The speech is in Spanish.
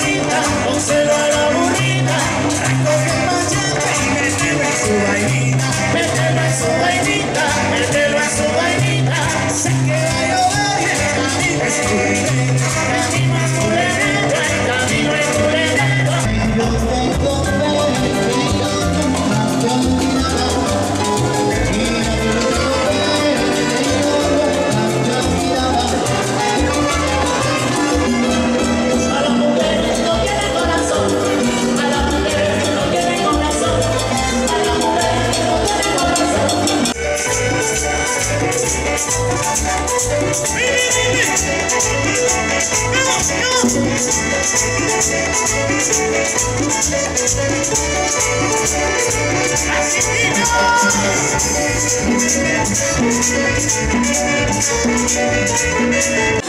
burrita, pónselo a la burrita, recoge el machete y mételo en su vainita, mételo en su vainita, mételo en su vainita, sé que va a llover y el camino es culebrero, camino es culebrero, el camino es culebrero. Yo tengo fe que yo nunca te olvidaré, y yo tengo fe que yo nunca te olvidaré. A las mujeres no tienen corazón, a las mujeres no tienen corazón, a las mujeres no tienen corazón. Así